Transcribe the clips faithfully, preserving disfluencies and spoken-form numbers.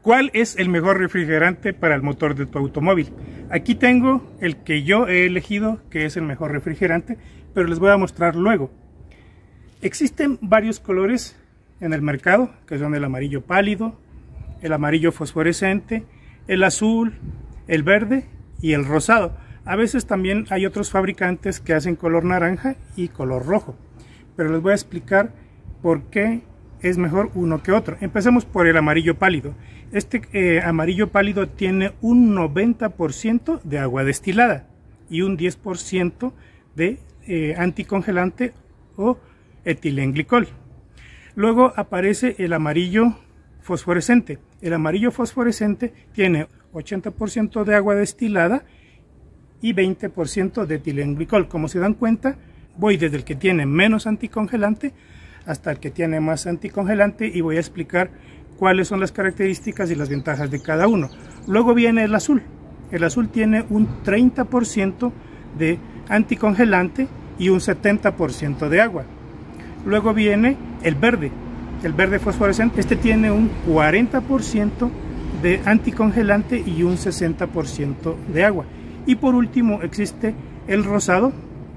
¿Cuál es el mejor refrigerante para el motor de tu automóvil? Aquí tengo el que yo he elegido, que es el mejor refrigerante, pero les voy a mostrar luego. Existen varios colores en el mercado, que son el amarillo pálido, el amarillo fosforescente, el azul, el verde y el rosado. A veces también hay otros fabricantes que hacen color naranja y color rojo, pero les voy a explicar por qué es mejor uno que otro. Empecemos por el amarillo pálido. Este eh, amarillo pálido tiene un noventa por ciento de agua destilada y un diez por ciento de eh, anticongelante o etilenglicol. Luego aparece el amarillo fosforescente. El amarillo fosforescente tiene ochenta por ciento de agua destilada y veinte por ciento de etilenglicol. Como se dan cuenta, voy desde el que tiene menos anticongelante hasta el que tiene más anticongelante y voy a explicar cuáles son las características y las ventajas de cada uno. Luego viene el azul. El azul tiene un treinta por ciento de anticongelante y un setenta por ciento de agua. Luego viene el verde. El verde fosforescente, este tiene un cuarenta por ciento de anticongelante y un sesenta por ciento de agua. Y por último existe el rosado,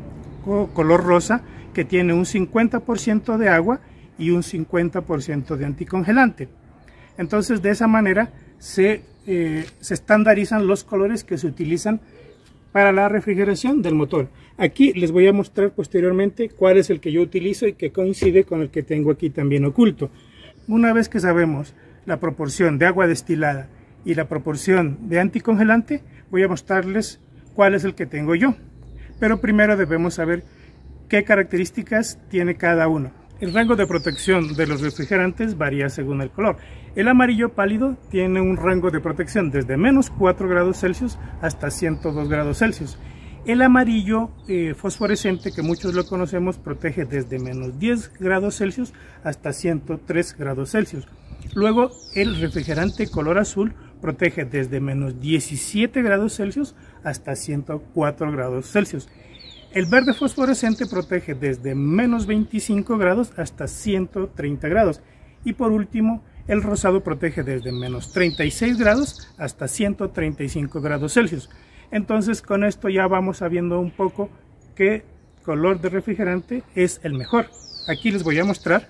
o color rosa, que tiene un cincuenta por ciento de agua y un cincuenta por ciento de anticongelante. Entonces, de esa manera se, eh, se estandarizan los colores que se utilizan para la refrigeración del motor. Aquí les voy a mostrar posteriormente cuál es el que yo utilizo y que coincide con el que tengo aquí también oculto. Una vez que sabemos la proporción de agua destilada y la proporción de anticongelante, voy a mostrarles cuál es el que tengo yo. Pero primero debemos saber qué características tiene cada uno. El rango de protección de los refrigerantes varía según el color. El amarillo pálido tiene un rango de protección desde menos cuatro grados Celsius hasta ciento dos grados Celsius. El amarillo eh, fosforescente, que muchos lo conocemos, protege desde menos diez grados Celsius hasta ciento tres grados Celsius. Luego, el refrigerante color azul protege desde menos diecisiete grados Celsius hasta ciento cuatro grados Celsius. El verde fosforescente protege desde menos veinticinco grados hasta ciento treinta grados. Y por último, el rosado protege desde menos treinta y seis grados hasta ciento treinta y cinco grados Celsius. Entonces, con esto ya vamos sabiendo un poco qué color de refrigerante es el mejor. Aquí les voy a mostrar.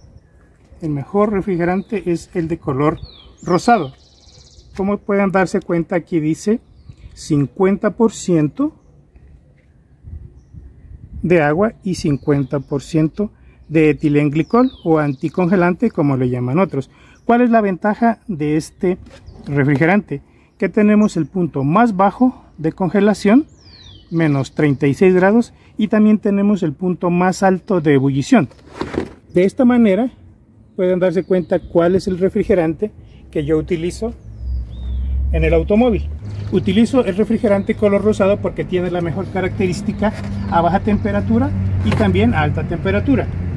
El mejor refrigerante es el de color rosado. Como pueden darse cuenta, aquí dice cincuenta por ciento de agua y cincuenta por ciento de etilenglicol o anticongelante, como le llaman otros. ¿Cuál es la ventaja de este refrigerante? Que tenemos el punto más bajo de congelación, menos treinta y seis grados, y también tenemos el punto más alto de ebullición. De esta manera pueden darse cuenta cuál es el refrigerante que yo utilizo en el automóvil. Utilizo el refrigerante color rosado porque tiene la mejor característica a baja temperatura y también a alta temperatura.